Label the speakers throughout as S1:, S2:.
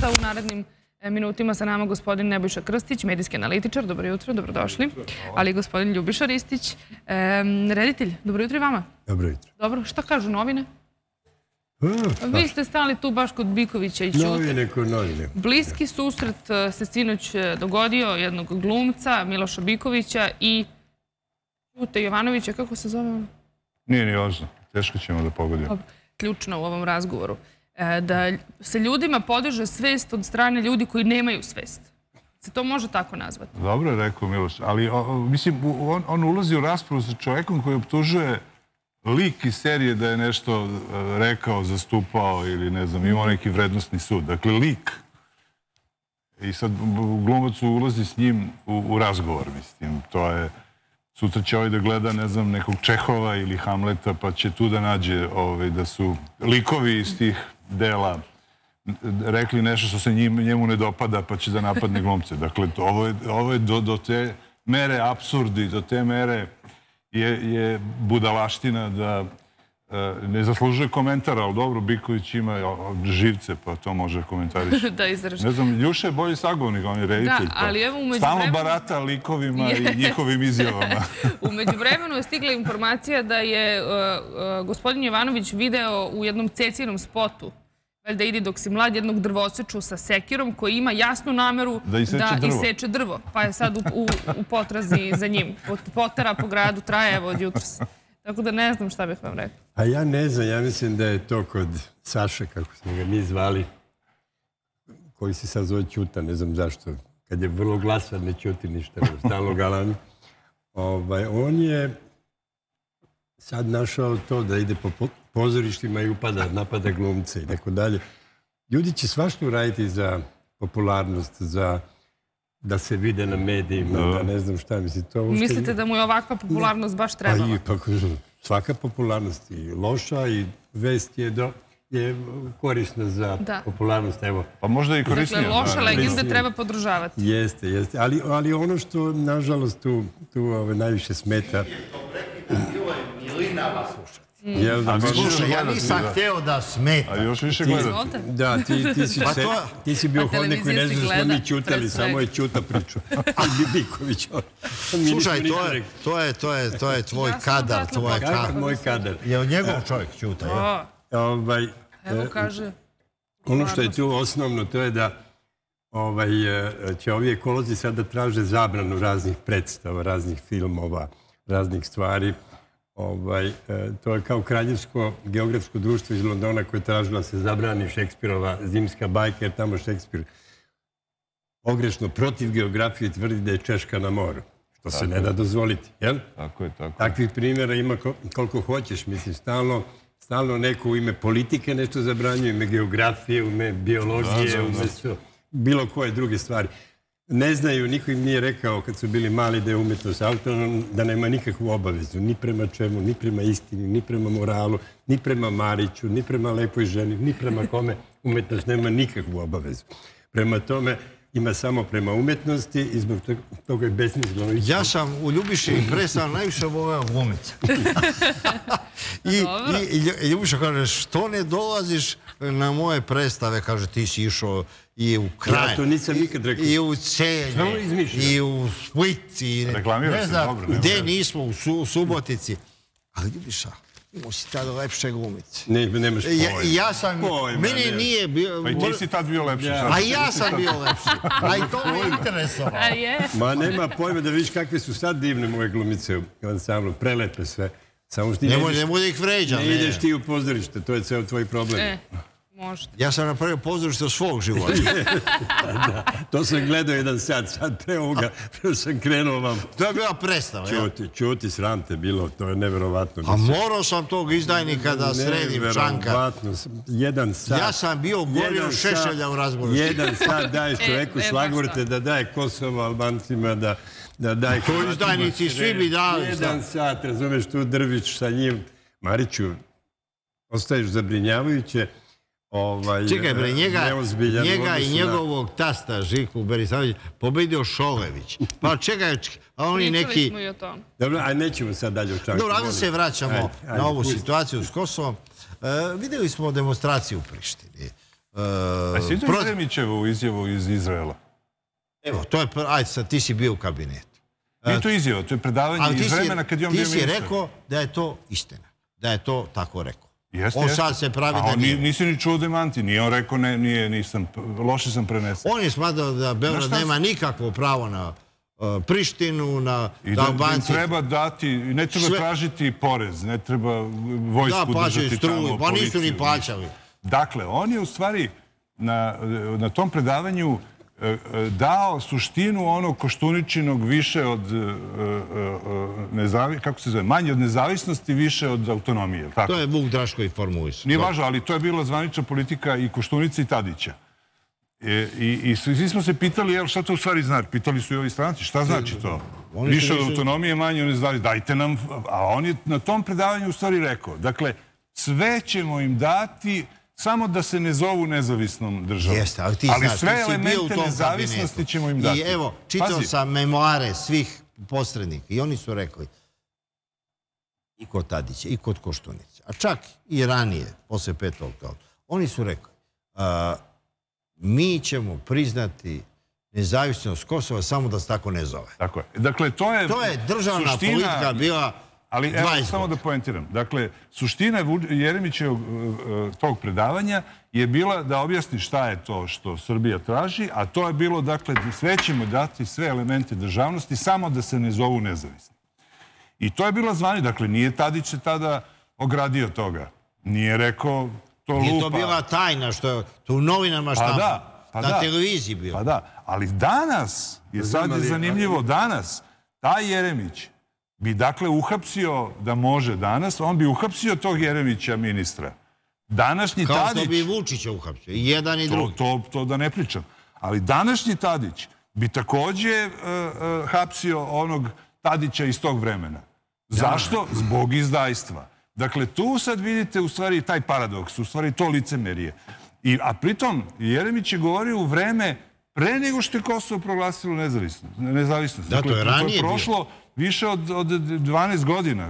S1: gosta. U narednim minutima sa nama gospodin Nebojša Krstić, medijski analitičar. Dobro jutro, dobrodošli. Ali i gospodin Ljubiša Ristić, reditelj. Dobro jutro i vama.
S2: Dobro jutro.
S1: Dobro, šta kažu novine? Vi ste stali tu baš kod Bikovića i Ćute.
S2: Novine kod novine.
S1: Bliski susret se sinoć dogodio jednog glumca, Miloša Bikovića i Ćute Jovanovića. Kako se zove on?
S3: Nije ni važno. Teško ćemo da pogodimo.
S1: Ključno u ovom razgovoru. Da se ljudima podiže svest od strane ljudi koji nemaju svest. Se to može tako nazvati?
S3: Dobro je rekao Miloš, ali mislim, on ulazi u raspravu sa čovjekom koji optužuje lik iz serije da je nešto rekao, zastupao ili ne znam, imao neki vrednostni sud. Dakle, lik. I sad glumac ulazi s njim u razgovor, mislim. To je, sutra će ovaj da gleda, ne znam, nekog Čehova ili Hamleta, pa će tu da nađe da su likovi iz tih dela rekli nešto što se njemu ne dopada, pa će da napadne glumce. Dakle, ovo je do te mere apsurdi, do te mere je budalaština da ne zaslužuje komentar, ali dobro, Biković ima živce, pa to može komentarići.
S1: Da, izražiti.
S3: Ne znam, Ljuša je bolji sagovornik, on je reditelj.
S1: Da, ali evo umeđu
S3: stalno barata likovima i njihovim izjavama.
S1: Umeđu vremenu je stigla informacija da je gospodin Jovanović video u jednom Cecinom spotu da ide dok si mlad jednog drvoseču sa sekirom koji ima jasnu nameru da iseče drvo. Pa je sad u potrazi za njim. Potera po gradu traje evo od jutros. Tako da ne znam šta bih vam rekao.
S2: A ja ne znam, ja mislim da je to kod Saše, kako smo ga mi zvali, koji se sad zove Ćuta, ne znam zašto. Kad je vrlo glasan, ne ćuti ništa, stalno galami. On je sad našao to da ide po pozorištima i napada glumce i tako dalje. Ljudi će svašta uraditi za popularnost, za da se vide na medijima, da ne znam šta misli.
S1: Mislite da mu je ovakva popularnost baš trebala?
S2: Svaka popularnost je loša i vest je korisna za popularnost.
S3: Pa možda i korisnija.
S1: Dakle, loše legende treba podržavati.
S2: Jeste. Ali ono što, nažalost, tu najviše smeta...
S4: Slušaj, ja nisam hteo da smeta.
S3: A još više gledati.
S2: Da, ti si bio hodnik koji ne znaš da smo mi ćutali, samo je Ćuta pričao. Biković.
S4: Slušaj, to je tvoj kadar.
S2: Moj kadar.
S4: Je od njegov čovjek Ćuta.
S1: Evo kaže...
S2: Ono što je tu osnovno, to je da će ovi ekolozi sada traže zabranu raznih predstava, raznih filmova, raznih stvari. To je kao Kraljevsko geografsko društvo iz Londona koje je tražilo da se zabrani Šekspirova zimska bajka, jer tamo Šekspir pogrešno protiv geografije tvrdi da je Češka na moru, što se ne da dozvoliti, jel?
S3: Tako je.
S2: Takvih primjera ima koliko hoćeš, mislim, stalno neko u ime politike nešto zabranjuje, u ime geografije, u ime biologije, u ime bilo koje druge stvari. Ne znaju, niko im nije rekao kad su bili mali da je umetnost autonomna, da nema nikakvu obavezu, ni prema čemu, ni prema istini, ni prema moralu, ni prema Mariću, ni prema lepoj ženi, ni prema kome umetnost nema nikakvu obavezu. Prema tome ima samo prema umetnosti i zbog toga je besmisleno.
S4: Ja sam u Ljubiši impresan najviše voleo glumica. I Ljubiša kaže, što ne dolaziš na moje predstave, kaže, ti si išao i u Kraj,
S2: ja to nisam nikad rekao.
S4: I u Celje, i u Split, i ne znam, gde nismo, u Subotici. Ali Ljubiša, imao si tada lepše glumice.
S2: Nemaš pojma.
S4: Ja sam, meni nije bio...
S3: Pa i ti si tad bio lepši.
S4: A ja sam bio lepši. A i to me interesovalo.
S2: Ma nema pojma da vidiš kakve su sad divne moje glumice u ansamblu, prelepe sve.
S4: Nemoj da ih vređam.
S2: Ne ideš ti u pozorište, to je ceo tvoj problem.
S1: Možda.
S4: Ja sam napravio pozorište od svog života.
S2: To sam gledao jedan sad pre ovoga, pre sam krenuo vam.
S4: To je bila predstava, ja?
S2: Čuti, sram te bilo, to je neverovatno.
S4: A morao sam tog izdajnika da sredim Čanka.
S2: Neverovatno, 1 sat.
S4: Ja sam bio gorio Šešelja u razboru.
S2: 1 sat daješ čoveku šlagvorte da daje Kosovo Albancima, da daje...
S4: To izdajnici svi bi dali.
S2: 1 sat, razumeš, tu drviš sa njim. Mariću, ostaješ zabrinjavajuće.
S4: Čekaj bre, njega i njegovog tasta Živku Berisavljević pobedio Šolević. Pa čekaj, a oni neki...
S1: Pričali smo i o tom.
S2: Dobro, a nećemo sad dalje u Čanku.
S4: Dobro, a da se vraćamo na ovu situaciju s Kosovom. Videli smo demonstraciju u Prištini.
S3: A si vidio Jeremićevu izjavu iz Izraela?
S4: Evo, to je, ajde sad, ti si bio u kabinetu.
S3: Nije to izjava, to je predavanje iz vremena kad je on bio ministar.
S4: Ti si rekao da je to istina, da je to tako rekao.
S3: Jeste,
S4: on sad se pravi da nije.
S3: Nisi ni čuo demanti, nije on rekao, loše sam prenesao.
S4: On je smatrao da Beograd nema nikakvo pravo na Prištinu, na Albanci.
S3: I da treba dati, ne treba tražiti porez, ne treba vojsku držati tamo,
S4: pa nisu ni plaćali.
S3: Dakle, on je u stvari na tom predavanju dao suštinu onog Koštuničinog više od kako se zove, manje od nezavisnosti, više od autonomije.
S4: To je Vuk Drašković formulisao.
S3: Nije važno, ali to je bila zvanična politika i Koštunice i Tadića. I svi smo se pitali, šta to u stvari znači? Pitali su i ovi stranci, šta znači to? Više od autonomije, manje od nezavisnosti. Dajte nam, a on je na tom predavanju u stvari rekao, dakle, sve ćemo im dati samo da se ne zovu nezavisnom državom. Ali sve elemente nezavisnosti ćemo im dati.
S4: I evo, čitao sam memoare svih posrednika i oni su rekli i kod Tadića, i kod Koštunice, a čak i ranije, posle 5. oktobra, oni su rekli mi ćemo priznati nezavisnost Kosova samo da se tako ne zove.
S3: Tako je. Dakle, to je
S4: državna politika bila.
S3: Ali evo, samo da poentiram. Dakle, suština Jeremićevog tog predavanja je bila da objasni šta je to što Srbija traži, a to je bilo, dakle, sve ćemo dati, sve elemente državnosti, samo da se ne zovu nezavisni. I to je bila zvani. Dakle, nije Tadić se tada ogradio toga. Nije rekao to lupa.
S4: Nije to bila tajna, što je to u novinama na televiziji bilo.
S3: Pa da, ali danas, je sad zanimljivo, danas, taj Jeremić bi dakle uhapsio, da može danas, on bi uhapsio tog Jeremića ministra. Današnji Tadić...
S4: Kao što bi Vučića uhapsio, i jedan i drugi.
S3: To da ne pričam. Ali današnji Tadić bi također hapsio onog Tadića iz tog vremena. Zašto? Zbog izdajstva. Dakle, tu sad vidite u stvari taj paradoks, u stvari to licemerije. A pritom, Jeremić je govorio u vreme pre nego što je Kosovo proglasilo nezavisnost.
S4: Da, to je ranije bilo.
S3: Prošlo više od 12 godina,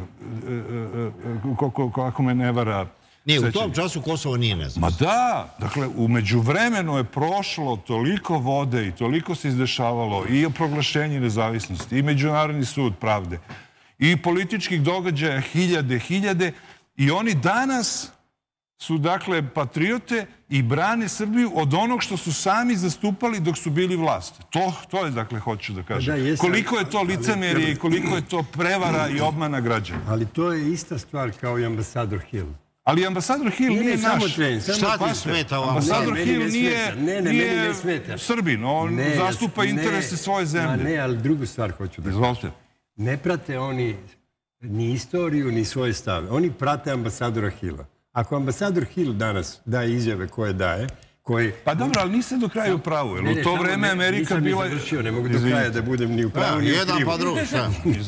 S3: kako me ne vara.
S4: Nije, u tom času Kosovo nije nezavisno.
S3: Ma da, dakle, u međuvremenu je prošlo toliko vode i toliko se izdešavalo i o proglašenju nezavisnosti, i Međunarodni sud pravde, i političkih događaja hiljade, i oni danas su, dakle, patriote i brane Srbiju od onog što su sami zastupali dok su bili vlast. To je, dakle, hoću da kažem. Koliko je to licemerje i koliko je to prevara i obmana građana.
S2: Ali to je ista stvar kao i ambasador Hill.
S3: Ali ambasador Hill nije naš.
S4: Šta ti smeta vam?
S3: Ambasador Hill nije Srbin. On zastupa interese svoje zemlje.
S2: Ne, ali drugu stvar hoću da kažem.
S3: Izvolite.
S2: Ne prate oni ni istoriju, ni svoje stave. Oni prate ambasadora Hilla. Ako ambasador Hill danas daje izjave koje daje,
S3: pa dobro, ali niste do kraja u pravu. Jer u to vreme Amerika bila...
S2: Nisam ni završio, ne mogu do kraja da budem ni u pravu, ni u krivu.
S4: Jedan pa drugi, šta?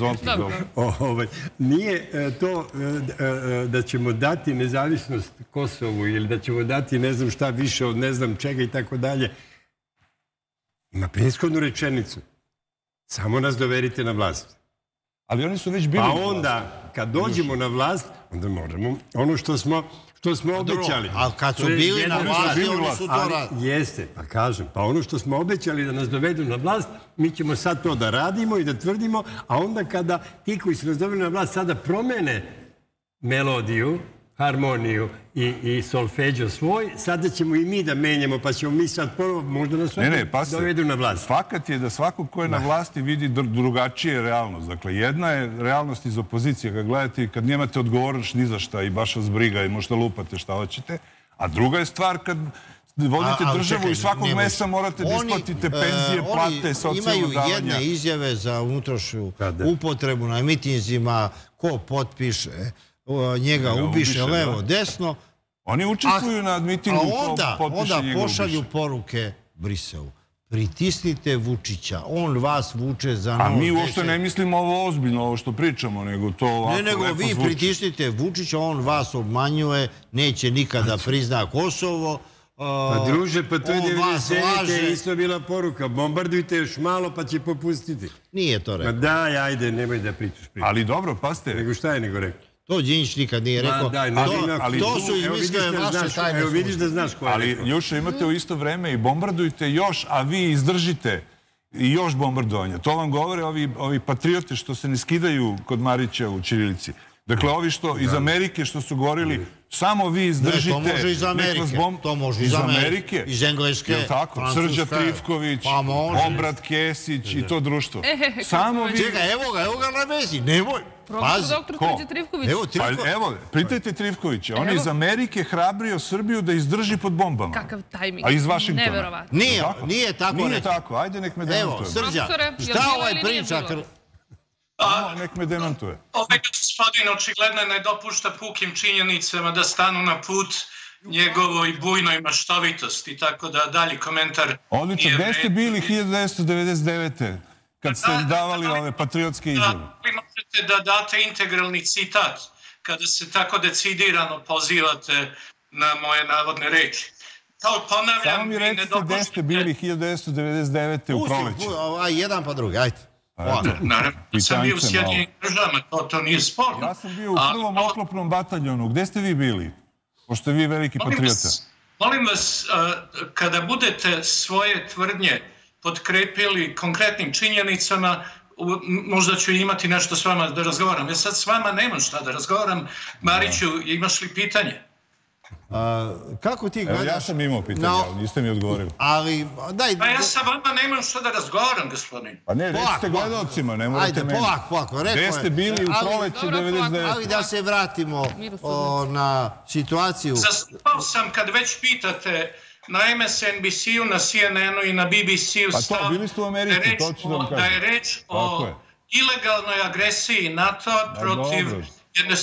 S2: Nije to da ćemo dati nezavisnost Kosovu ili da ćemo dati ne znam šta više od ne znam čega i tako dalje. Ima prethodnu rečenicu. Samo nas dovedite na vlast.
S3: Ali oni su već bili...
S2: A onda, kad dođemo na vlast, onda možemo ono što smo obećali.
S4: Ali kad su bili na vlasti, oni su to radili.
S2: Jeste, pa kažem. Pa ono što smo obećali da nas dovedu na vlast, mi ćemo sad to da radimo i da tvrdimo, a onda kada ti koji su nas doveli na vlast sada promene melodiju, harmoniju i solfeđo svoj, sada ćemo i mi da menjamo, pa ćemo mi sad ponovo možda nas dovedu na vlast.
S3: Fakat je da svako ko je na vlasti vidi drugačije realnost. Dakle, jedna je realnost iz opozicije, kad gledate i kad nemate odgovornost ni za šta i baš vas briga i možda lupate šta hoćete, a druga je stvar kad vodite državu i svakog mesa morate da isplatite penzije, plate, socijalno davanja.
S4: Imaju jedne izjave za unutrašnju upotrebu na mitinzima, ko potpiše, njega ubiše levo, desno.
S3: Oni učestvuju na mitingu ko potpiše njega ubiše.
S4: Onda pošalju poruke Briselu. Pritisnite Vučića, on vas vuče za nos.
S3: A mi uopšte ne mislimo ovo ozbiljno, ovo što pričamo, nego to ovako lepo zvuči.
S4: Ne, nego vi pritisnite Vučića, on vas obmanjuje, neće nikada prizna Kosovo.
S2: Pa druže, pa to je 99. isto bila poruka. Bombardujte još malo pa će popustiti.
S4: Nije to rekao.
S2: Pa daj, ajde, nemoj da pričaš.
S3: Ali dobro, pazite.
S2: Nego šta je nego rekao?
S4: To Đinđić nikad nije rekao. To su izmislile vaše tajne.
S2: Evo vidiš da znaš ko je rekao.
S3: Ali Ljuša, imate u isto vreme i bombardujte još, a vi izdržite i još bombardovanja. To vam govore ovi patriote što se ne skidaju kod Marića u ćirilici. Dakle, ovi što iz Amerike što su govorili, samo vi izdržite.
S4: To može iz Amerike. To može iz Amerike. Iz Engleske.
S3: Je li tako? Srđa Trifković, Obrad Kesić i to društvo. Samo vi...
S4: Čekaj, evo ga na vezi. Nemoj.
S1: Profesor doktor Srđa Trifković.
S3: Evo, pitajte Trifkovića. On je iz Amerike hrabrio Srbiju da izdrži pod bombama.
S1: Kakav tajming.
S3: A iz Vašingtona.
S1: Neverovatno.
S4: Nije tako.
S3: Nije tako. Ajde, nek me demantuje.
S4: Evo, Srđa, šta ovaj priča?
S3: Nek me demantuje.
S5: Ovaj gospodin očigledno ne dopušta pukim činjenicama da stanu na put njegovoj bujnoj maštovitosti, tako da dalji komentar...
S3: Odlično, gde ste bili 1999. kad ste davali ove patriotske izjave?
S5: Vi možete da date integralni citat kada se tako decidirano pozivate na moje navodne reči.
S3: Samo mi recite gde ste bili 1999. u proleće.
S4: Jedan pa drugi, ajde.
S5: Naravno, sam bio u Sjedinjenim državama, to nije sporno.
S3: Ja sam bio u prvom oklopnom bataljonu. Gde ste vi bili? Pošto vi veliki patriota.
S5: Molim vas, kada budete svoje tvrdnje potkrepili konkretnim činjenicama, možda ću imati nešto s vama da razgovaram. Ja sad s vama nemam šta da razgovaram. Mariću, imaš li pitanje?
S4: Kako ti gledaš?
S3: Ja sam imao pitanje, ali niste mi odgovorili.
S5: Pa ja sa vama nemam šta da razgovaram, gospodin.
S3: Pa ne, recite gledalcima, ne morate meni.
S4: Ajde, polako.
S3: Gde ste bili u proleće 99?
S4: Ali da se vratimo na situaciju.
S5: Zastupao sam, kad već pitate, na MSNBC-u, na CNN-u i na BBC-u
S3: stav
S5: da je reč o ilegalnoj agresiji NATO protiv jedne...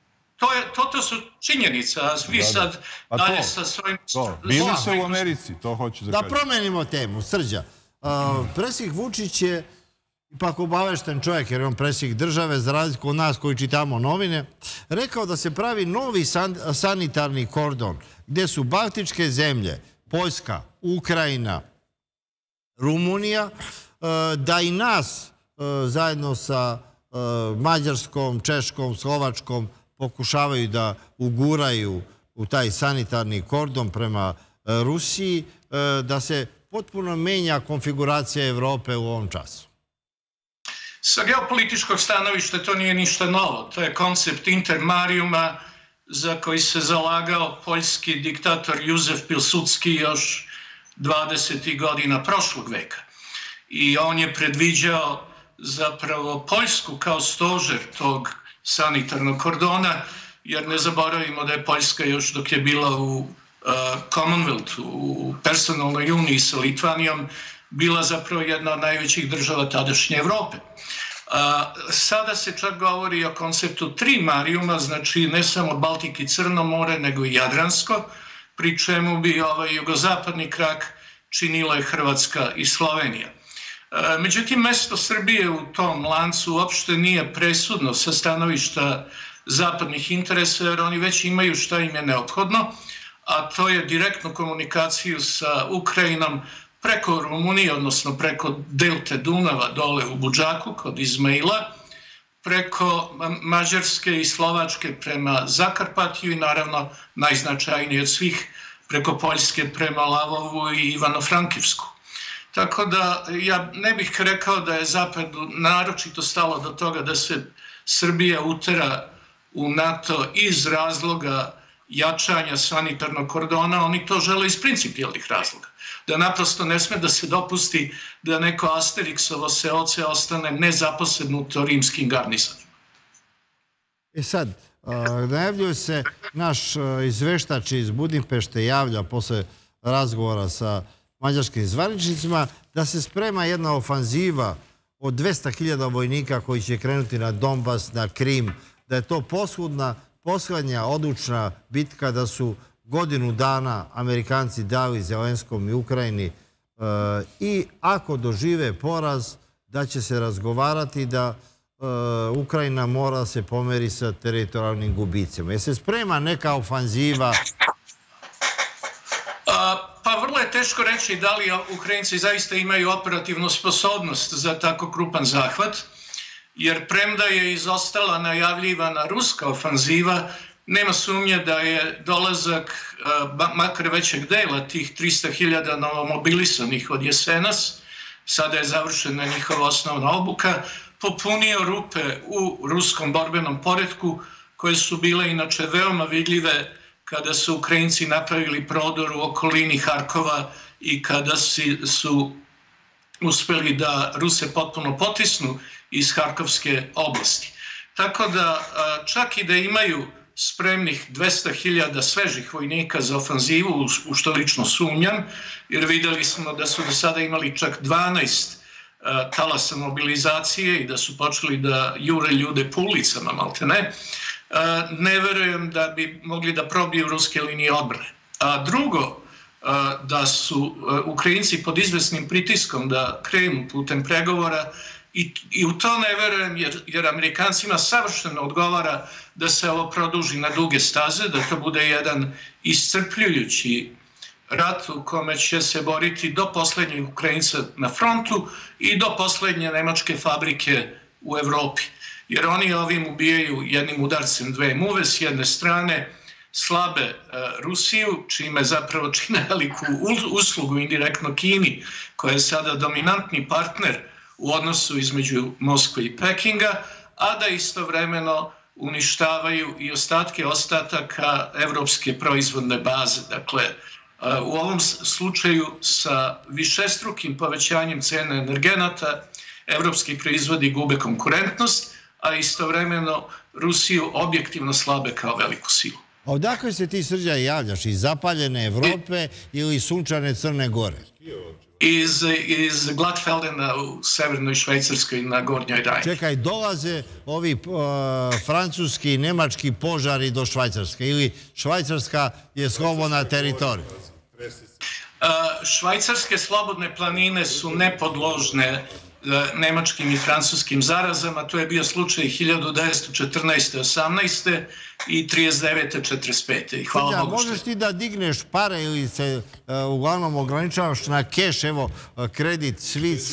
S5: To su činjenica, a vi sad dalje sa svojim...
S3: Bili se u Americi, to hoću da kažem.
S4: Da promenimo temu, Srđa. Predsjednik Vučić je ipak obavešten čovjek, jer je on predsjednik države, za razliku od nas koji čitamo novine, rekao da se pravi novi sanitarni kordon, gdje su baltičke zemlje, Poljska, Ukrajina, Rumunija, da i nas zajedno sa Mađarskom, Češkom, Slovačkom pokušavaju da uguraju u taj sanitarni kordon prema Rusiji, da se potpuno menja konfiguracija Evrope u ovom času.
S5: Sa geopolitičkog stanovišta to nije ništa novo. To je koncept intermarijuma za koji se zalagao poljski diktator Józef Pilsudski još 20. godina prošlog veka. I on je predviđao zapravo Poljsku kao stožer tog sanitarnog kordona, jer ne zaboravimo da je Poljska još dok je bila u Commonwealthu, u personalnoj uniji sa Litvanijom, bila zapravo jedna od najvećih država tadašnje Evrope. Sada se čak govori o konceptu tri marijuma, znači ne samo Baltik i Crno more, nego i Jadransko, pri čemu bi ovaj jugozapadni krak činile Hrvatska i Slovenija. Međutim, mesto Srbije u tom lancu uopšte nije presudno sa stanovišta zapadnih interesa, jer oni već imaju šta im je neophodno, a to je direktnu komunikaciju sa Ukrajinom preko Rumunije, odnosno preko delte Dunava dole u Budžaku kod Izmaila, preko Mađarske i Slovačke prema Zakarpatiju i naravno najznačajnije od svih preko Poljske prema Lavovu i Ivano-Frankivsku. Tako da ja ne bih rekao da je Zapadu naročito stalo do toga da se Srbija utera u NATO iz razloga jačanja sanitarnog kordona, oni to žele iz principijelnih razloga. Da naprosto ne sme da se dopusti da neko Asteriksovo seoce ostane nezaposlednuto rimskim garnizonima.
S4: Sad, najavljuje se, naš izveštač iz Budimpešte javlja posle razgovora sa mađarskim zvaničnicima da se sprema jedna ofanziva od 200.000 vojnika koji će krenuti na Donbas, na Krim, da je to poslednja odlučna bitka, da su godinu dana Amerikanci dali Zelenskom i Ukrajini i ako dožive poraz da će se razgovarati da Ukrajina mora se pomeri sa teritorijalnim gubicima. Je se sprema neka ofanziva?
S5: Pa vrlo je teško reći da li Ukrajinci zaista imaju operativnu sposobnost za tako krupan zahvat. jer premda je izostala najavljivana ruska ofanziva, nema sumnje da je dolazak makar većeg dela tih 300.000 novomobilisanih od jesenas, sada je završena njihova osnovna obuka, popunio rupe u ruskom borbenom poretku, koje su bile inače veoma vidljive kada su Ukrajinci napravili prodor u okolini Harkova i kada su uspeli da Ruse potpuno potisnu iz Harkovske oblasti. Tako da čak i da imaju spremnih 200.000 svežih vojnika za ofanzivu, u što lično sumnjam, jer videli smo da su do sada imali čak 12 talasa mobilizacije i da su počeli da jure ljude po ulicama, maltene, ne verujem da bi mogli da probiju ruske linije odbrane. A drugo, da su Ukrajinci pod izvesnim pritiskom da krenu putem pregovora i u to ne verujem jer Amerikancima savršeno odgovara da se ovo produži na duge staze, da to bude jedan iscrpljujući rat u kome će se boriti do poslednjeg Ukrajinca na frontu i do poslednje nemačke fabrike u Evropi. Jer oni ovim ubijaju jednim udarcem dve muve, s jedne strane slabe Rusiju, čime zapravo čine veliku uslugu indirektno Kini, koja je sada dominantni partner u odnosu između Moskve i Pekinga, a da istovremeno uništavaju i ostatke ostataka evropske proizvodne baze. Dakle, u ovom slučaju sa višestrukim povećanjem cene energenata evropski proizvodi gube konkurentnost, a istovremeno Rusiju objektivno slabe kao veliku silu.
S4: A odakle se ti, Srđan, javljaš? Iz zapaljene Evrope ili sunčane Crne Gore?
S5: Iz Gladfeldena u severnoj Švajcarskoj na Gornjoj Rajni.
S4: Čekaj, dolaze ovi francuski i nemački požari do Švajcarske ili Švajcarska je slobodna teritorija?
S5: Švajcarske slobodne planine su nepodložne nemačkim i francuskim zarazama. To je bio slučaj 1914. 18. i 39. 45. Hvala Bogu.
S4: Možeš ti da digneš pare ili se uglavnom ograničavaš na keš? Evo, kredit Švic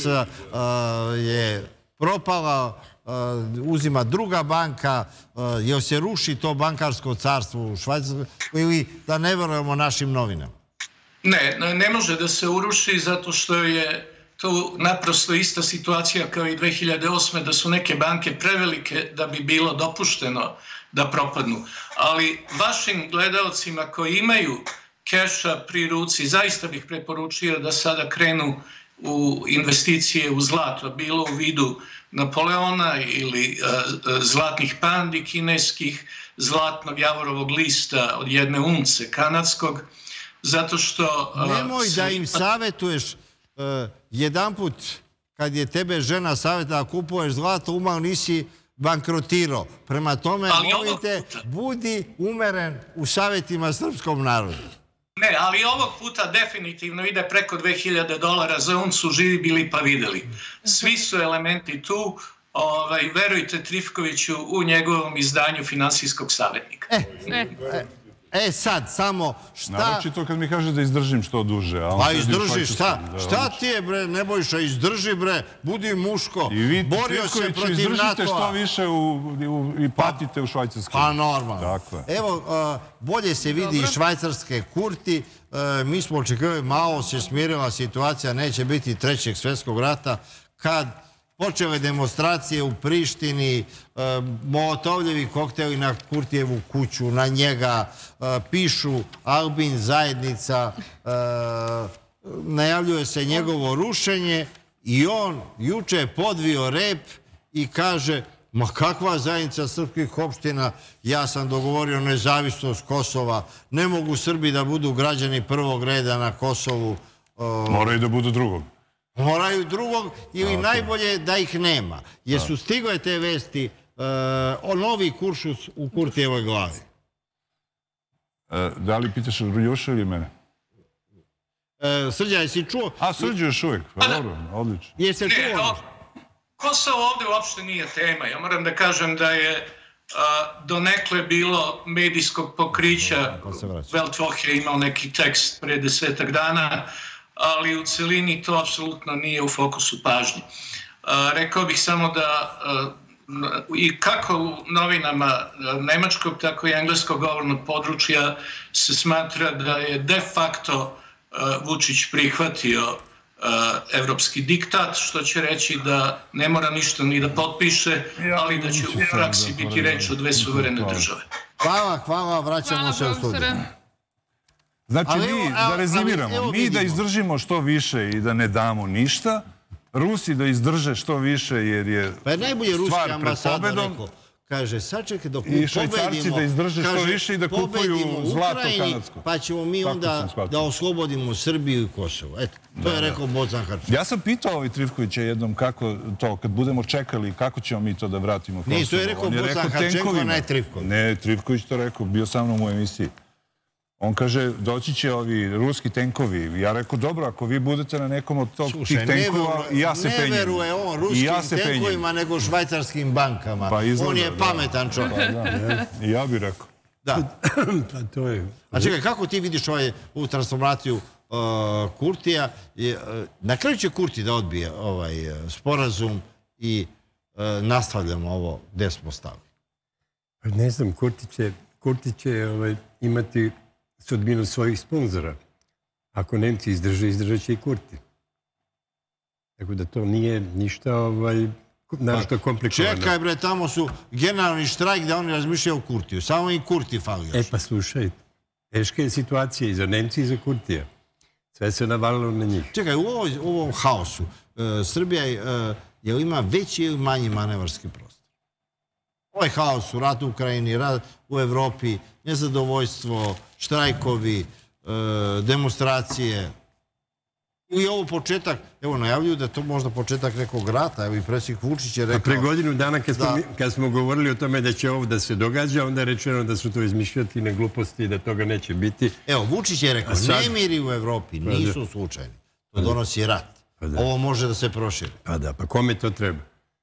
S4: je propala, uzima druga banka, jel se ruši to bankarsko carstvo u Švajcarskoj ili da ne verujemo našim novinama?
S5: Ne može da se uruši zato što je to naprosto ista situacija kao i 2008. da su neke banke prevelike da bi bilo dopušteno da propadnu. Ali vašim gledalcima koji imaju keša pri ruci, zaista bih preporučio da sada krenu u investicije u zlato, bilo u vidu Napoleona ili zlatnih pandi kineskih, zlatnog javorovog lista od 1 unce kanadskog, zato što...
S4: Nemoj da im savjetuješ. Jedanput kad je tebe žena savjetila da kupuješ zlato, umalo nisi bankrotirao. Prema tome, molim te, budi umeren u savjetima srpskom narodu.
S5: Ne, ali ovog puta definitivno ide preko $2000 za uncu, živi bili pa videli. Svi su elementi tu, verujte Trifkoviću u njegovom izdanju finansijskog savjetnika.
S4: Sad, samo šta...
S3: Naročito kad mi kaže da izdržim što duže.
S4: Pa izdrži, šta? Šta ti je, bre, Nebojša, izdrži, bre, budi muško. Borio se protiv NATO-a.
S3: Izdržite što više i patite u Švajcarskoj.
S4: Pa normalno. Evo, bolje se vidi i švajcarske Kurti. Mi smo očekivali, malo se smirila situacija, neće biti trećeg svjetskog rata, kad počele demonstracije u Prištini, molotovljevi kokteli na Kurtijevu kuću, na njega, pišu Albin zajednica, najavljuje se njegovo rušenje i on juče podvio rep i kaže, ma kakva zajednica srpskih opština, ja sam dogovorio nezavisnost Kosova, ne mogu Srbi da budu građani prvog reda na Kosovu.
S3: Moraju da budu drugog.
S4: Moraju drugog ili najbolje da ih nema. Jer su stigle te vesti o novi kuršus u Kurtijevoj glavi.
S3: Da li pitaš Ruljuša ili mene?
S4: Srđan, jesi čuo?
S3: Srđan još uvijek. Pa dobro, odlično.
S4: Jesi čuo?
S5: Kosovo ovdje uopšte nije tema. Ja moram da kažem da je donekle bilo medijskog pokrića. Weltwoche je imao neki tekst pre 10 dana, ali u celini to apsolutno nije u fokusu pažnje. Rekao bih samo da i kako u novinama nemačkog, tako i engleskog govornog područja se smatra da je de facto Vučić prihvatio evropski diktat, što će reći da ne mora ništa ni da potpiše, ali da će u praksi biti reč o dve suverene države.
S4: Hvala, vraćamo se u studiju.
S3: Znači, mi da rezimiramo, mi da izdržimo što više i da ne damo ništa, Rusi da izdrže što više jer je
S4: pa je najbolje ruski
S3: stvar pred
S4: ambasador
S3: pobedom.
S4: rekao, kaže, sad čekaj dok
S3: I Švajcarci da izdrže što više i da kupuju zlato kanadsko.
S4: Pa ćemo mi onda da oslobodimo Srbiju i Kosovo. Eto, to je rekao Bocan Hrčak.
S3: Ja sam pitao Trivkovića jednom kako to, kad budemo čekali, kako ćemo mi to da vratimo Kosovo.
S4: Nije, to je rekao Bocan Hrčak, a ne Trivković.
S3: Ne, Trivković to rekao, bio sa mnom u emisiji. On kaže, doći će ovi ruski tenkovi. Ja rekao, dobro, ako vi budete na nekom od tih tenkova, i ja se penjem.
S4: Ne veruje on ruskim tenkovima, nego švajcarskim bankama. On je pametan čovjek.
S3: I ja bih rekao.
S4: Da. A čekaj, kako ti vidiš ovu transformaciju Kurtija? Na kraju će Kurti da odbije ovaj sporazum i nastavljamo ovo gde smo stali.
S2: Ne znam, Kurti će imati sudbinu svojih sponzora. Ako Nemci izdržat će i Kurti. Tako da to nije ništa našto komplikovano.
S4: Čekaj bre, tamo su generalni štrajk da oni razmišljaju o Kurtiju. Samo i Kurti fali još.
S2: Pa slušaj, teška je situacija i za Nemci i za Kurtija. Sve se navalilo na njih.
S4: Čekaj, u ovom haosu Srbija ima veći ili manji manevarski prostor? Ovaj haos u ratu u Ukrajini, rat u Evropi, nezadovoljstvo, štrajkovi, demonstracije. I ovo početak, evo najavljuju da je to možda početak nekog rata, evo i predsjednik Vučić je rekao...
S2: A pre godinu dana kad smo govorili o tome da će ovo da se događa, onda je rečeno da su to izmišljatine gluposti i da toga neće biti.
S4: Evo, Vučić je rekao, nemiri u Evropi nisu slučajni. To donosi rat. Ovo može da se proširi.
S2: Pa da, pa kome to treba?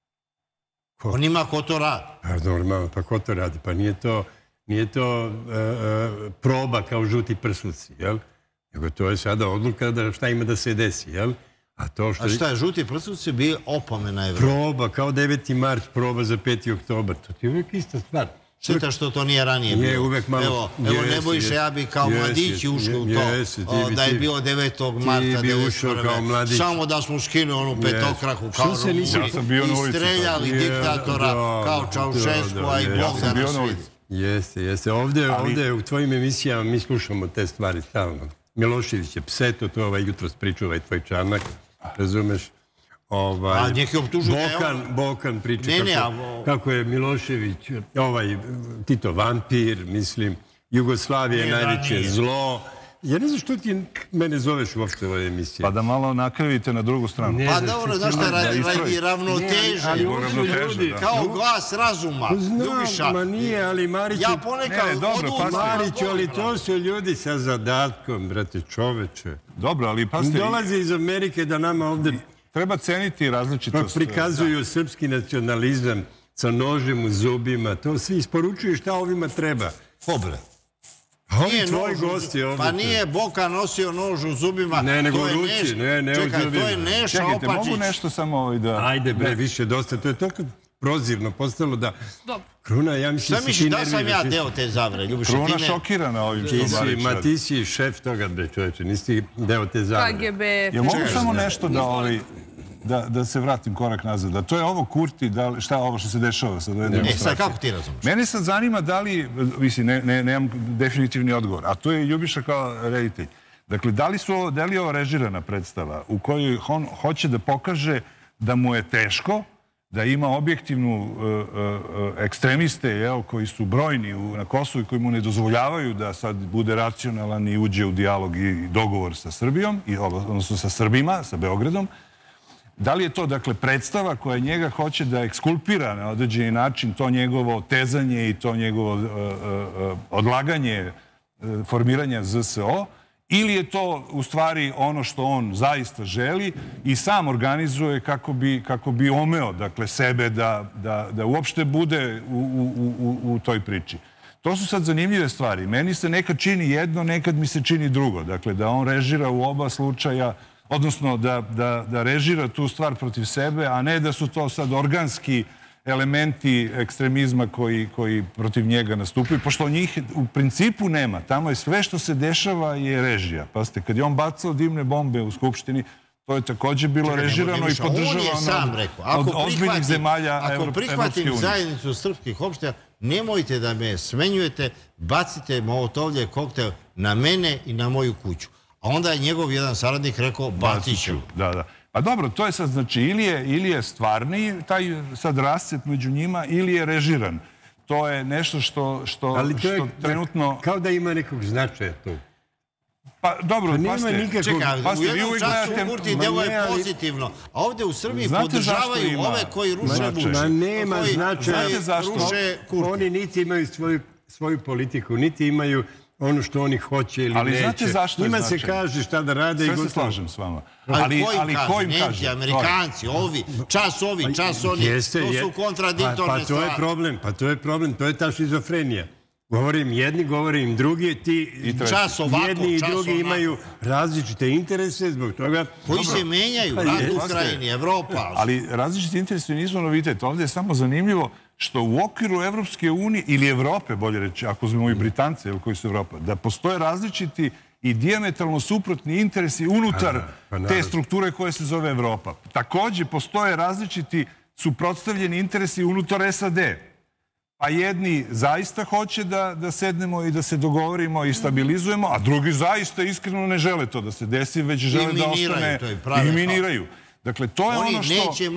S4: Onima ko to radi.
S2: Pa normalno, pa ko to radi? Pa nije to proba kao žuti prsluci, jel? Nego to je sada odluka da šta ima da se desi, jel?
S4: A šta je, žuti prsluci bili opomena Evropi?
S2: Proba, kao 9. mart, proba za 5. oktobar. To ti je uvijek ista stvar.
S4: Šteta što to nije ranije bilo.
S2: Je uvek malo...
S4: Evo, Nebojša, ja bi kao mladići ušli u to. Da je bilo 9. marta.
S2: Ti bi ušao kao mladić.
S4: Samo da smo skinuli onu petokraku kao Rumuni. I streljali diktatora kao Čaušesku, i Bogdana Svidi.
S2: Jeste. Ovdje u tvojim emisijama mi slušamo te stvari stalno. Milošević je pseto, to jutro pričao tvoj Čanak, razumeš?
S4: A neki optužuju...
S2: Bokan priča kako je Milošević, Tito vampir, mislim, Jugoslavija je najveće zlo. Ja ne znam što ti mene zoveš uopšte u ovoj emisiji.
S3: Pa da malo nakrivite na drugu stranu.
S4: Pa dobro, znaš šta radi ravnoteže. Kao glas razuma.
S2: Znam, ma nije, ali Mariću...
S4: Ja ponekad
S2: Mariću, ali to su ljudi sa zadatkom, brate, čoveče.
S3: Dobro, ali pasite...
S2: Dolaze iz Amerike da nama ovde...
S3: Treba ceniti različitost.
S2: Prikazuju srpski nacionalizam sa nožem u zubima. To svi isporučuju šta ovima treba.
S4: Pobre. Pa nije Boka nosio nož u zubima.
S2: Ne, nego u ruci.
S4: Čekaj, to je Neša Opačić.
S3: Čekajte, mogu nešto samo da...
S2: Ajde bre, više dosta. To je toliko prozirno postalo da... Kruna, ja mislim
S4: da si ti nerviraš. Da sam ja deo te zavre, Ljubiša.
S3: Kruna šokirana ovim što Marić radi.
S2: Ti si šef toga, bre, čoveče. Nisi deo te zavre.
S1: KGB...
S3: Ja mogu samo nešto da se vratim korak nazad. Da to je ovo Kurti, šta je ovo što se dešava sad?
S4: Sad, kako ti razumiješ?
S3: Mene sad zanima da li, mislim, nemam definitivni odgovor, a to je Ljubiša kao reditelj. Dakle, da li je ovo režirana predstava u kojoj on hoće da pokaže da mu je teško, da ima objektivnu ekstremiste koji su brojni na Kosovu i koji mu ne dozvoljavaju da sad bude racionalan i uđe u dijalog i dogovor sa Srbijom, odnosno sa Srbima, sa Beogradom. Da li je to, dakle, predstava koja njega hoće da ekskulpira na određeni način to njegovo tezanje i to njegovo odlaganje formiranja ZSO, ili je to u stvari ono što on zaista želi i sam organizuje kako bi omeo, dakle, sebe da uopšte bude u toj priči. To su sad zanimljive stvari. Meni se nekad čini jedno, nekad mi se čini drugo. Dakle, da on režira u oba slučaja, odnosno da režira tu stvar protiv sebe, a ne da su to sad organski elementi ekstremizma koji protiv njega nastupaju, pošto njih u principu nema. Tamo je sve što se dešava je režija. Pazite, kad je on bacao dimne bombe u Skupštini, to je također bilo režirano i podržavano od ozbiljnih zemalja Evropske unije.
S4: Ako prihvatim zajednicu srpskih opština, nemojte da me smenjujete, bacite molotovlje koktel na mene i na moju kuću. A onda je njegov jedan saradnik rekao, bacit ću.
S3: Da. Pa dobro, to je sad, znači, ili je stvarni taj sad rascep među njima, ili je režiran. To je nešto što trenutno...
S2: Kao da ima nekog značaja to.
S3: Pa dobro, pasite.
S4: Čekaj, u jednom času Kurti deluje pozitivno, a ovdje u Srbiji podržavaju ove koji ruše Vučića.
S2: Nema značaja. Oni niti imaju svoju politiku, niti imaju ono što oni hoće ili neće.
S3: Ali znate zašto je
S2: značajno? Njima se kaže šta da rade i gotovo.
S3: Sve se slažem s vama.
S4: Ali ko im kaže? Nemci, Amerikanci, ovi, čas oni, to su kontradiktorne stvari.
S2: Pa to je problem, to je ta šizofrenija. Govorim jedni, govorim drugi,
S4: čas ovako,
S2: jedni i drugi imaju različite interese zbog toga...
S4: Koji se menjaju, rat u Ukrajini, Evropa.
S3: Ali različite interese nisu novitet. Ovdje je samo zanimljivo što u okviru Evropske unije, ili Evrope, bolje reći, ako smo i Britance, ili koji su Evropa, da postoje različiti i dijametralno suprotni interesi unutar te strukture koje se zove Evropa. Također postoje različiti suprotstavljeni interesi unutar SAD. Pa jedni zaista hoće da sednemo i da se dogovorimo i stabilizujemo, a drugi zaista iskreno ne žele to da se desi, već žele da ostane i miniraju. Dakle, to je ono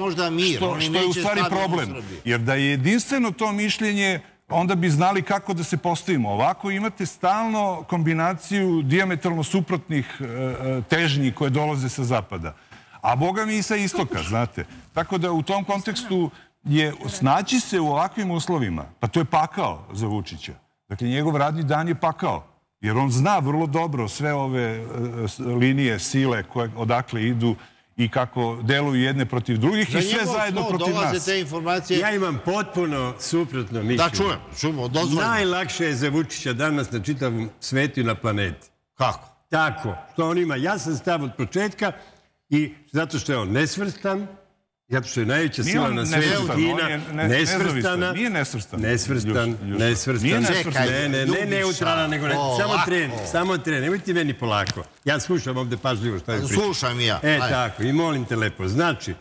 S3: što je u stvari problem. Jer da je jedinstveno to mišljenje, onda bi znali kako da se postavimo. Ovako imate stalno kombinaciju dijametralno suprotnih težnji koje dolaze sa zapada. A boga mi i sa istoka, znate. Tako da u tom kontekstu je snaći se u ovakvim uslovima, pa to je pakao za Vučića. Dakle, njegov radni dan je pakao. Jer on zna vrlo dobro sve ove linije, sile koje odakle idu i kako deluju jedne protiv drugih i sve zajedno protiv nas.
S2: Ja imam potpuno suprotno mišljenje.
S4: Da, čujemo, dozvoljeno.
S2: Najlakše je za Vučića danas na čitavom svetu i na planeti.
S4: Kako?
S2: Tako, što on ima jasan stav od početka i zato što je on nesvrstan, zato što je najveća sila na svetu Kina, nesvrstana.
S3: Nije nesvrstan.
S2: Nesvrstan. Ne neutralan, nego samo tren. Nemojte meni polako. Ja slušam ovdje pažljivo što je pričao.
S4: Slušam i ja.
S2: Tako, i molim te lepo. Znači,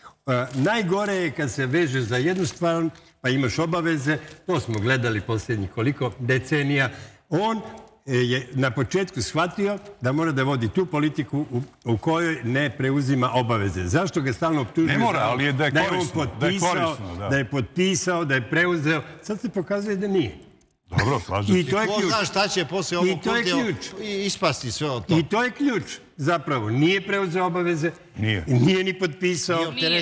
S2: najgore je kad se veže za jednu stvar, pa imaš obaveze, to smo gledali posljednjih koliko decenija, on je na početku shvatio da mora da vodi tu politiku u kojoj ne preuzima obaveze. Zašto ga stalno optužuju?
S3: Ne mora, ali je da je korisno.
S2: Da je potpisao, da je preuzeo. Sad se pokazuje da nije.
S3: Dobro, slažem se.
S4: Ko zna šta će poslije ovog ispasti sve od toga.
S2: I to je ključ. Zapravo, nije preuzeo obaveze, nije ni potpisao.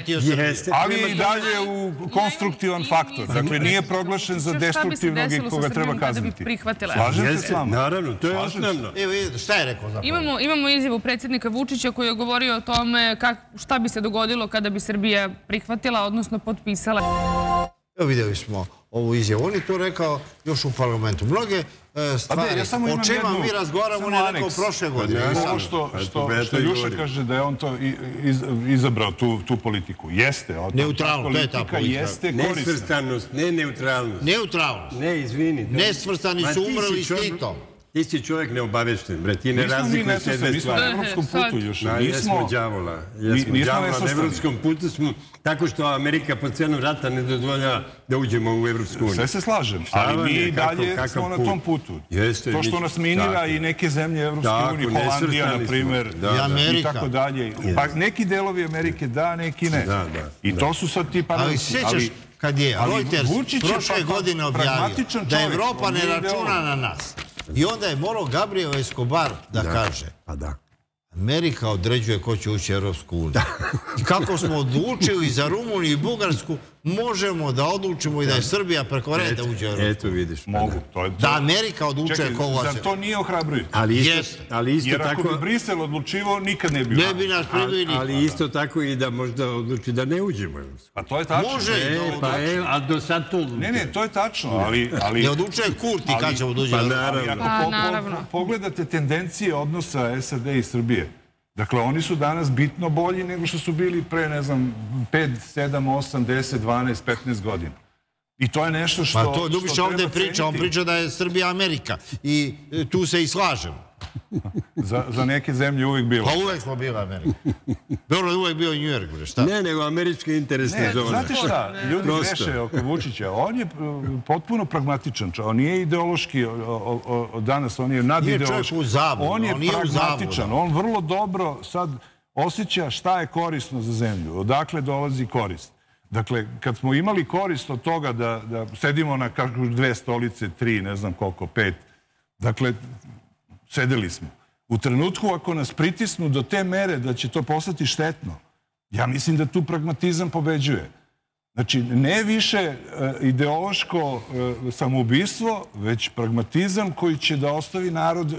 S3: Ali je i dalje u konstruktivan faktor. Dakle, nije proglašen za destruktivnog i koga treba kazniti. Slažem se s vama.
S2: Naravno, to je osnovno.
S4: Evo, šta je rekao zapravo?
S1: Imamo izjavu predsjednika Vučića koji je govorio o tome šta bi se dogodilo kada bi Srbija prihvatila, odnosno potpisala.
S4: Evo vidjeli smo ovu izjavu. On je to rekao još u parlamentu. Mnoge stvari o čemu mi razgovaramo on je rekao prošle godine.
S3: Ovo što Ljuša kaže da je on to izabrao tu politiku. Jeste.
S4: Neutralno, to je ta politika.
S2: Nesvrstanost, ne neutralnost.
S4: Neutralnost.
S2: Ne, izvini.
S4: Nesvrstani su umrli s Titom.
S2: Ti si čovjek neobavešten, bre, ti ne razlikuje se dve stvari.
S3: Mi smo na evropskom putu još.
S2: Jesmo đavola. Jesmo đavola na evropskom putu smo, tako što Amerika po cenu rata ne dozvoljava da uđemo u Evropsku uniju.
S3: Sve se slažem, ali mi dalje smo na tom putu. To što nas minira i neke zemlje Evropske unije, Holandija, na primjer, i tako dalje. Pa neki delovi Amerike da, neki ne. I to su sad ti paradoksi.
S4: Ali sjećaš kad je Reuters prošle godine objavio da Evropa ne računa na nas. I onda je morao Gabriel Escobar da kaže Amerika određuje ko će ući u Evropsku uniju. I kako smo odlučili za Rumuniju i Bugarsku, možemo da odlučimo i da je Srbija preko reda uđe u Evropsku uniju.
S2: Eto vidiš.
S3: Mogu.
S4: Da Amerika odlučuje ko ulazi.
S3: Zar to nije ohrabrujuće? Jer ako bi Brisel odlučivao, nikad ne bi
S4: ušao. Ne bi nas primili nikada.
S2: Ali isto tako i da možda odluči da ne uđemo u Evropsku uniju.
S3: A to je tačno.
S4: Može.
S2: A do sad to...
S3: Ne, to je tačno, ali...
S4: Ne odlučuje Kurti kad ćemo dođe u Evropsku uniju.
S3: Ako pogledate tendencije odnosa SAD i Srbije, Dakle, oni su danas bitno bolji nego što su bili pre, ne znam, 5, 7, 8, 10, 12, 15 godina. I to je nešto što...
S4: Pa to Ljubiša ovde priča, on priča da je Srbija Amerika i tu se i slažemo.
S3: Za neke zemlje uvijek bilo.
S4: Pa uvijek smo bili Amerika. Beograd uvijek bio New York, šta?
S2: Ne, nego američke interesne zone.
S3: Znate šta, ljudi greše oko Vučića. On je potpuno pragmatičan. On nije ideološki danas, on je nadideološki.
S4: Nije čovjek u zavodu.
S3: On je pragmatičan. On vrlo dobro sad osjeća šta je korisno za zemlju. Odakle dolazi korist. Dakle, kad smo imali korist od toga da sedimo na 2 stolice, 3, ne znam koliko, 5, dakle, sedeli smo. U trenutku ako nas pritisnu do te mere da će to postati štetno, ja mislim da tu pragmatizam pobeđuje. Znači, ne više ideološko samoubistvo, već pragmatizam koji će da ostavi narod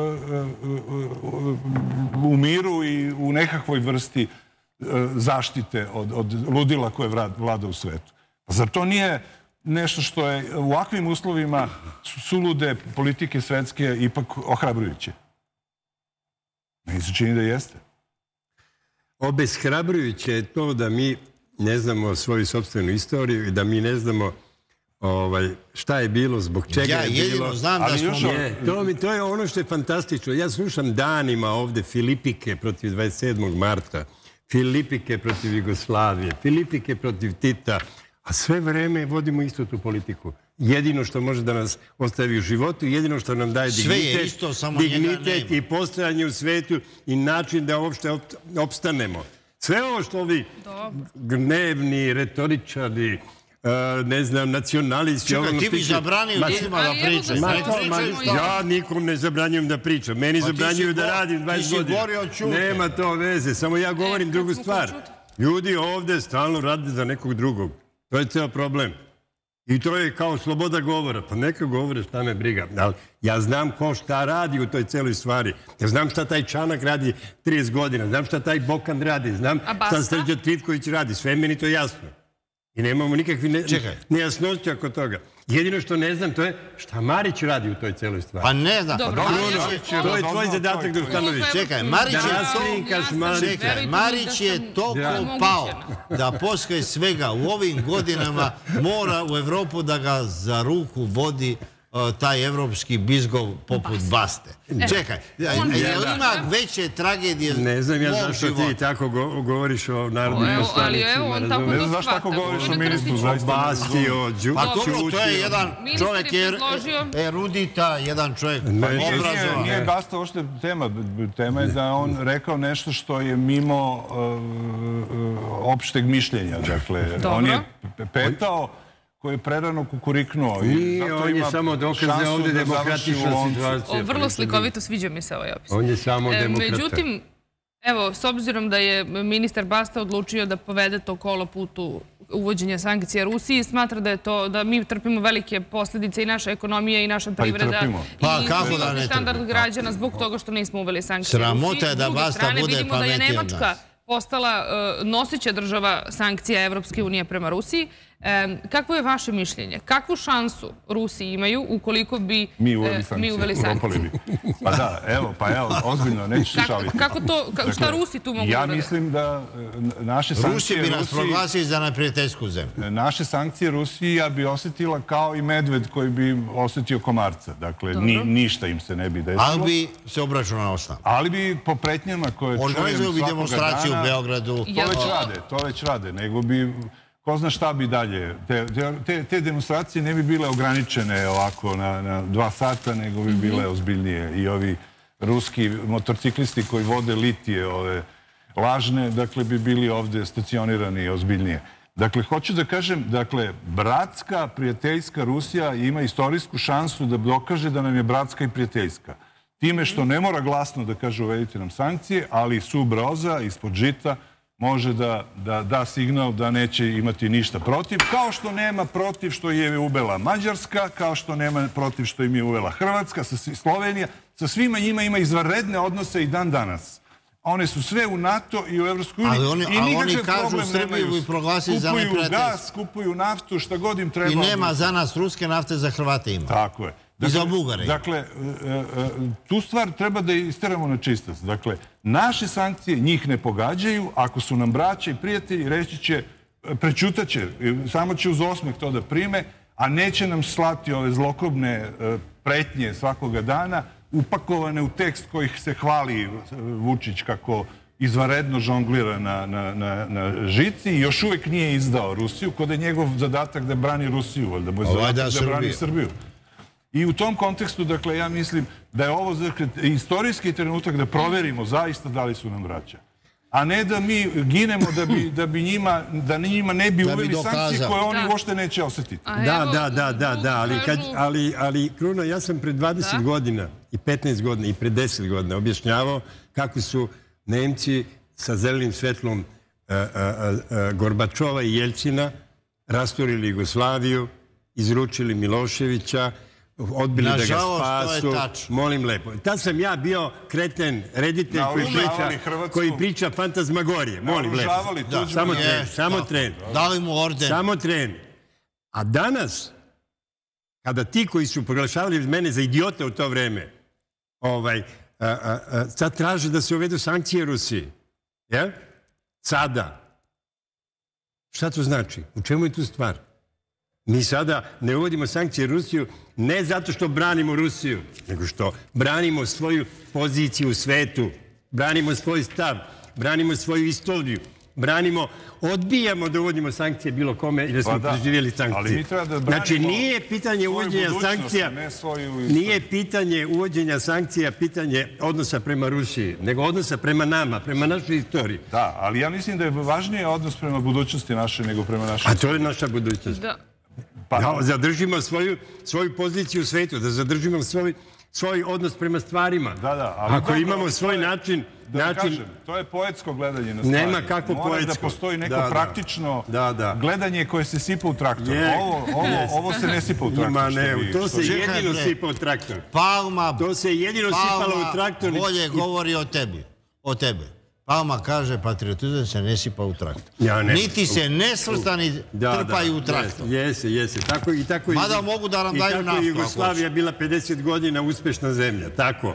S3: u miru i u nekakvoj vrsti zaštite od ludila koje vlada u svetu. Zar to nije nešto što je u ovakvim uslovima sulude politike svetske ipak ohrabrujuće? Meni se čini da jeste.
S2: Obeshrabrujuće je to da mi ne znamo svoju sopstvenu istoriju i da mi ne znamo šta je bilo, zbog čega je bilo.
S4: Ja jedino znam da smo...
S2: To je ono što je fantastično. Ja slušam danima ovde Filipike protiv 27. marta, Filipike protiv Jugoslavije, Filipike protiv Tita, a sve vreme vodimo isto tu politiku. Jedino što može da nas ostavi u životu, jedino što nam daje dignitet i postojanje u svetu i način da uopšte opstanemo. Sve ovo što ovi gnevni, retoričari, ne znam, nacionalisti...
S4: Čekaj, ti bi zabranio ljudima da pričaju.
S2: Ja nikom ne zabranjujem da pričam. Meni zabranjuju da radim 20 godina. Nema to veze. Samo ja govorim drugu stvar. Ljudi ovde stalno rade za nekog drugog. To je ceo problem. I to je kao sloboda govora. Pa neka govore, šta me briga. Ja znam ko šta radi u toj celoj stvari. Ja znam šta taj Čanak radi 30 godina. Znam šta taj Bokan radi. Znam šta Srđan Trifković radi. Sve meni to jasno. I nemamo nikakvi nejasnoća oko toga. Jedino što ne znam to je šta Marić radi u toj celoj stvari.
S4: Pa ne znam.
S2: To je tvoj zadatak da ustanoviš.
S4: Čekaj, Marić je toliko pao da poslije svega u ovim godinama mora u Evropu da ga za ruku vodi taj evropski bizgov poput Baste. Čekaj, ima veće tragedije mog života.
S2: Ne znam ja zašto ti tako govoriš o narodnim poslanicima.
S3: Ne znam zašto tako govoriš o ministru.
S2: Basti, o Đučuti.
S4: Pa dobro, to je jedan čovjek erudita, jedan čovjek obrazovan.
S3: Nije Basta ošte tema. Tema je da on rekao nešto što je mimo opšteg mišljenja. Dakle, on je petao koji je prerano kukuriknuo.
S2: Nije, on je samo dokaz da ovdje demokratična situacija.
S1: Vrlo slikovito, sviđa mi se ovaj opis.
S2: On je samo demokrata.
S1: Međutim, evo, s obzirom da je ministar Basta odlučio da povede to kolo putu uvođenja sankcija Rusiji, smatra da je to, da mi trpimo velike posljedice i naša ekonomija i naša privreda i životni standard građana zbog toga što nismo uveli sankcije Rusiji.
S4: Sramota je da Basta bude pametniji od nas.
S1: Postala nosića država sankcija Evropske unije prema Rusiji. Kakvo je vaše mišljenje? Kakvu šansu Rusi imaju ukoliko bi mi uveli sankcije?
S3: Pa da, evo, ozbiljno, neću se šaliti.
S1: Kako to, šta Rusi tu mogu da
S3: urade? Ja mislim da naše sankcije...
S4: Rusi bi nas proglasili za neprijateljsku zemlju.
S3: Naše sankcije Rusija bi osjetila kao i medved koji bi osjetio komarca. Dakle, ništa im se ne bi desilo.
S4: Ali bi se obračunao s nama.
S3: Ali bi po pretnjama koje čujem svakoga dana...
S4: Organizuju bi demonstraciju u Beogradu.
S3: To već rade, nego bi... Ko zna šta bi dalje. Te demonstracije ne bi bile ograničene ovako na 2 sata, nego bi bile ozbiljnije. I ovi ruski motorciklisti koji vode litije ove lažne, dakle, bi bili ovdje stacionirani ozbiljnije. Dakle, hoću da kažem, dakle, bratska, prijateljska Rusija ima istorijsku šansu da dokaže da nam je bratska i prijateljska. Time što ne mora glasno da kaže uvedite nam sankcije, ali subroza, ispod žita, može da signal da neće imati ništa protiv, kao što nema protiv što je uvela Mađarska, kao što nema protiv što im je uvela Hrvatska, Slovenija. Sa svima njima ima izvanredne odnose i dan danas. One su sve u NATO i u Evropskoj uniji.
S4: Ali oni kažu Srbiju i proglasi za neprijateljstvo.
S3: Kupuju gas, kupuju naftu, šta god im treba.
S4: I nema za nas ruske nafte, za Hrvate ima.
S3: Tako je.
S4: I za Bugare.
S3: Dakle, tu stvar treba da isteramo na čistac. Dakle, naše sankcije njih ne pogađaju. Ako su nam braća i prijatelji, reći će, prećutaće, samo će uz osmeh to da prime, a neće nam slati ove zlokobne pretnje svakoga dana, upakovane u tekst kojih se hvali Vučić kako izvanredno žonglira na žici i još uvijek nije izdao Rusiju, kod je njegov zadatak da brani Rusiju, valjda mu je zadatak da brani Srbiju. I u tom kontekstu, dakle, ja mislim da je ovo istorijski trenutak da proverimo zaista da li su nam braća. A ne da mi ginemo da njima ne bi uveli sankcije koje oni uopšte neće osetiti.
S2: Da, ali Kruno, ja sam pred 20 godina i 15 godina i pred 10 godina objašnjavao kako su Nemci sa zelenim svetlom Gorbačova i Jeljcina rasturili Jugoslaviju, izručili Miloševića, odbili da ga spasu. Molim lepo. Tad sam ja bio kreten, reditelj koji priča fantazmagorije. Molim lepo. Samo tren.
S4: Dali mu orden.
S2: Samo tren. A danas, kada ti koji su proglašavali mene za idiota u to vreme, sad traže da se uvedu sankcije Rusiji. Jel? Sada. Šta to znači? U čemu je tu stvar? Mi sada ne uvodimo sankcije Rusiju ne zato što branimo Rusiju, nego što branimo svoju poziciju u svetu, branimo svoj stav, branimo svoju istoriju, odbijamo da uvodimo sankcije bilo kome ili smo preživjeli sankcije. Znači, nije pitanje uvođenja sankcija, nije pitanje uvođenja sankcija, pitanje odnosa prema Rusiji, nego odnosa prema nama, prema našoj istoriji.
S3: Da, ali ja mislim da je važnije odnos prema budućnosti naše nego prema našoj
S2: istoriji. A to je naša budućnost. Da zadržimo svoju poziciju u svetu, da zadržimo svoj odnos prema stvarima. Ako imamo svoj način...
S3: Da kažem, to je poetsko gledanje na stvari.
S2: Nema kako poetsko.
S3: Mora da postoji neko praktično gledanje koje se sipa u traktor. Ovo se ne sipa u traktor.
S2: To se jedino sipa u traktor.
S4: Palma
S2: traktor.
S4: bolje govori o tebi. Palma kaže, patriotizam se ne sipa u traktor. Niti se nesvrstani trpaju u traktor.
S2: Jese.
S4: Mada mogu da nam daju naftu.
S2: I tako Jugoslavija bila 50 godina uspešna zemlja. Tako.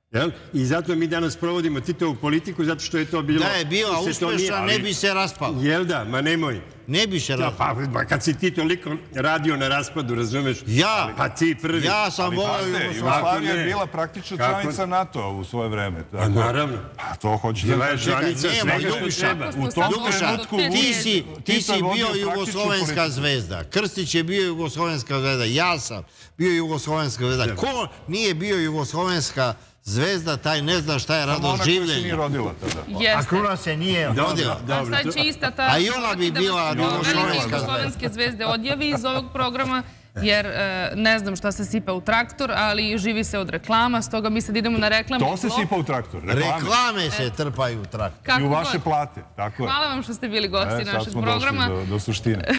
S2: I zato mi danas provodimo Titovu politiku, zato što je to bilo...
S4: Da je bila uspešna, ne bi se raspala.
S2: Jel da? Ma nemoj.
S4: Ne bi se raspala.
S2: Pa kad si ti toliko radio na raspadu, razumeš? Pa ti prvi.
S4: Ja sam volio Jugoslaviju.
S3: Jugoslavija je bila praktično članica NATO u svoje vreme.
S2: A naravno.
S3: A to hoće da je
S2: članica svega što treba.
S3: U tom trenutku...
S4: Ti si bio jugoslovenska zvezda. Krstić je bio jugoslovenska zvezda. Ja sam bio jugoslovenska zvezda. Ko nije bio jugoslovenska zvezda, taj ne zna šta je radost življenja.
S3: Ona koja se nije rodila tada.
S4: A Kruna se nije rodila.
S1: A sad će ista ta...
S4: A i ona bi bila
S1: jugoslovenske zvezde odjavi iz ovog programa, jer ne znam šta se sipa u traktor, ali živi se od reklama, stoga mi sad idemo na reklame.
S3: To se sipa u traktor.
S4: Reklame se trpaju u traktor.
S3: I u vaše plate.
S1: Hvala vam što ste bili gosti našeg programa.
S3: Sad smo došli do suštine.